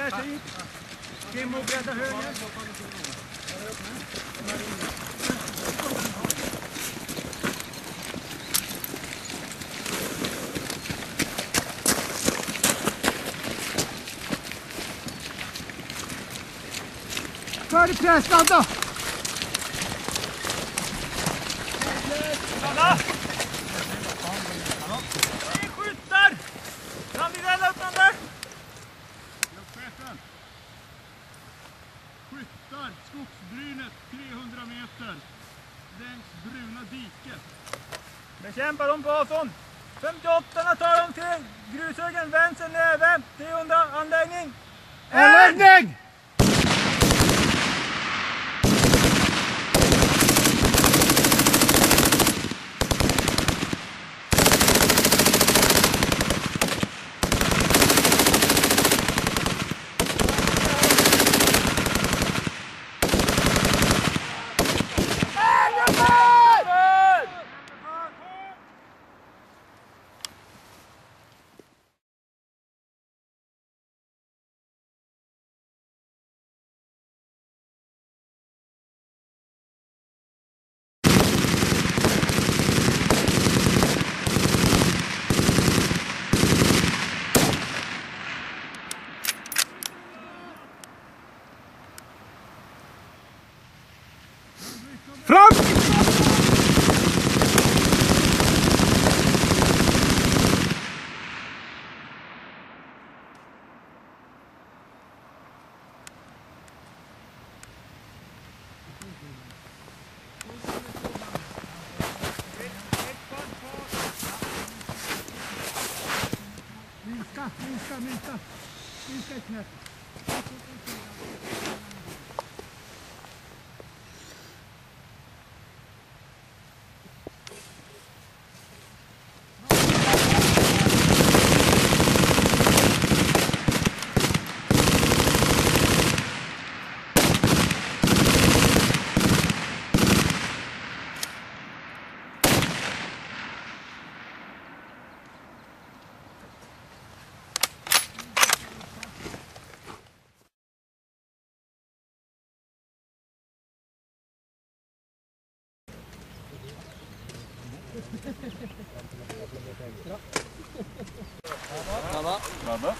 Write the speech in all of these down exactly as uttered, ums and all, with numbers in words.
fräscha hit. Kim och bredda höger. Färdig press, ladda! Ladda! Ni skjuter! Kan vi väl öppnande? Chefen. Skyttar skogsbrynet trehundra meter längs bruna diket. Bekämpa dem på avstånd. femtioåtta tar de till grushögen, vänster näve, trehundra anläggning. Anläggning! Fram! Minska, minska, minska. Minska ett knät. Ladda. Ladda.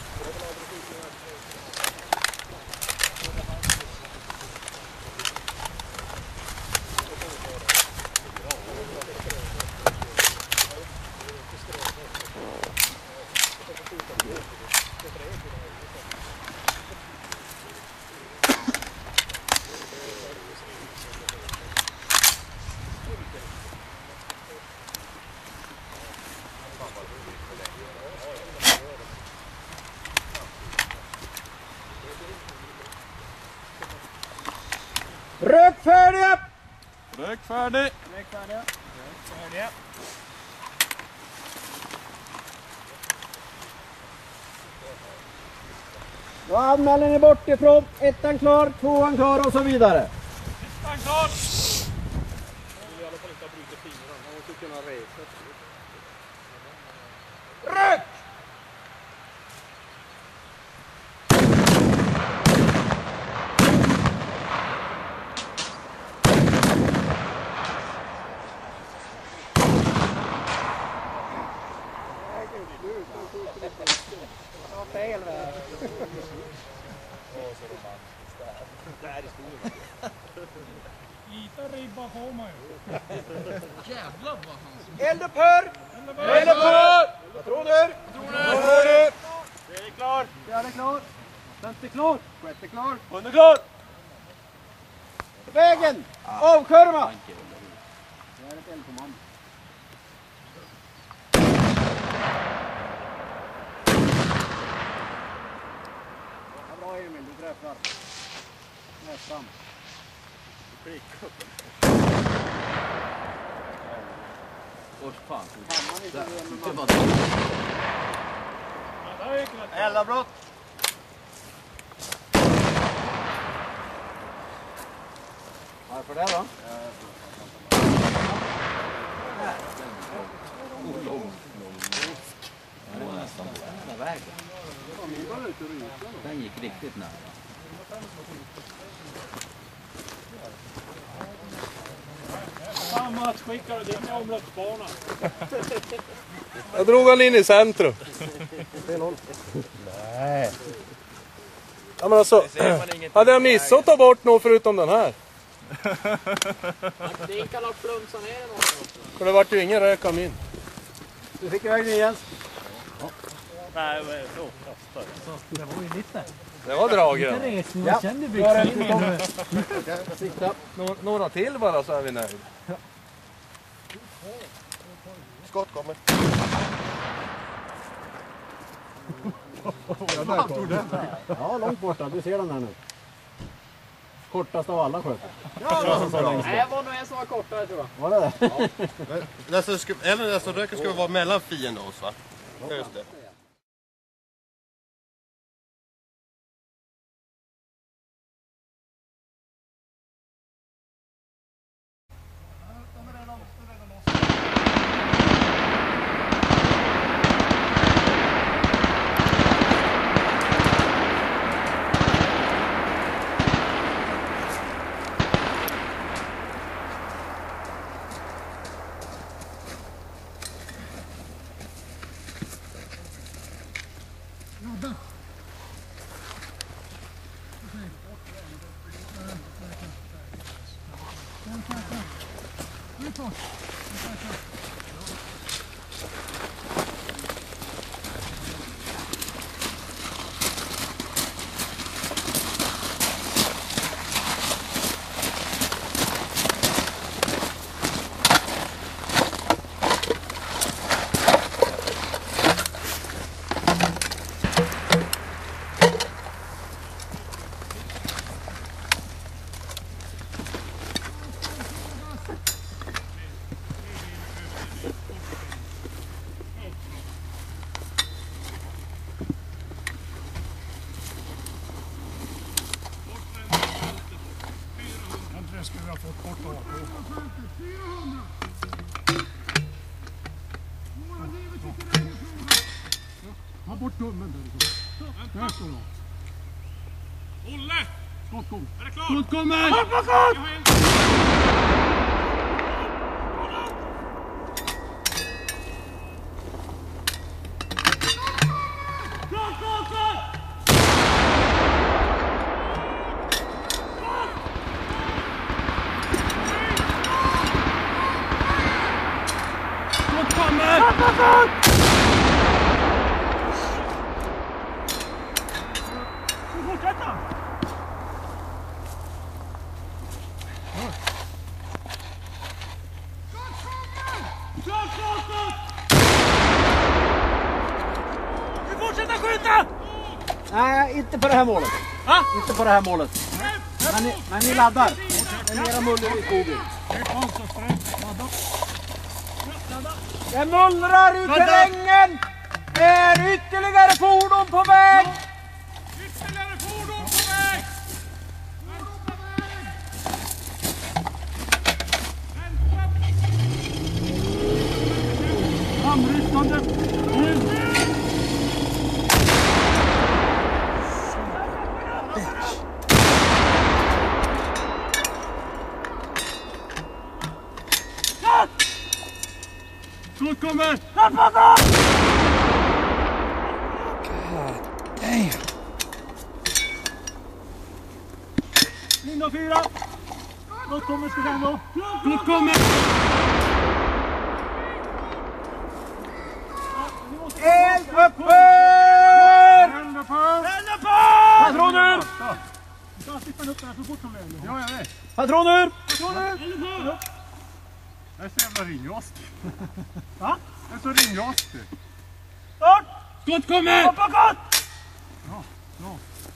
Rök färdiga! Rök färdig! Rök färdiga! Rök färdiga! Då anmäler ni bort ifrån. Ettan klar, tvåan klar och så vidare. Ettan klar! Jag vill i alla fall inte ha brutit fingrarna. Man måste kunna resa. Rök! Fel väg. Det här är stor. Lita ribba får man ju. Jävlar vad han... Eldupphör! Eldupphör! Vad tror du? Vad tror du? Det är klar. Fjärde klar. Femte klar. Sjätte klar. Sjunde klar. Vägen! Avskärma! Det är ett eldkommando. Bra Emil, du träffar. Nästan. Års fan. Det var det. Eldavbrott. Varför det då? Lång, lång. Det var nästan på den här vägen. Den gick riktigt nära. Samma skickade din omloppsbana. Jag drog han in i centrum. Nej. Ja, men alltså, hade jag missat att ta bort något förutom den här? Det kan ha plumsa ner den också. För det vart ju ingen rök av min. Du fick iväg den igen. Nej, men då kastar Det var ju lite. Det var dragen. Resning, jag kände byxan. Sikta. Nå några till bara så är vi nöjda. Skott kommer. Ja, långt borta. Du ser den här nu. Kortast av alla sköter. Ja, det var Nej, det var nog en som var kortare tror jag. Var det det? Ja. Den som ska, eller den som röker ska vara mellan fienden och oss, va? Just det. Skulle vi ha fått bort av. Ta bort tummen där. Där står de. Olle! Skott kom. Är det klart? Skott kommer! Skott på skott! Skott, skott, skott! Kommer! Du fortsätter! Skott, skott, skott! Du fortsätter skjuta! Nej, inte på det här målet. Va? Inte på det här målet. Men ni, men ni laddar. Det är mera muller i skogen. Det mullrar ut terrängen! Det är ytterligare fordon på väg! Ytterligare fordon på väg! Fordon på väg! Framryckande! Skott kommer! Skott på skott! God damn. Linda fyra! Skott kommer, ska den då? Skott kommer! Eld uppför! Eld uppför! Eld uppför! Patroner! Du ska slippa upp den här så fort som möjligt. Ja, jag vet. Patroner! Patroner! Eld uppför! Jag är så jävla ringrostig. Va? Jag är så ringrostig. Start! Skott kommer! Skott på skott! Ja, bra.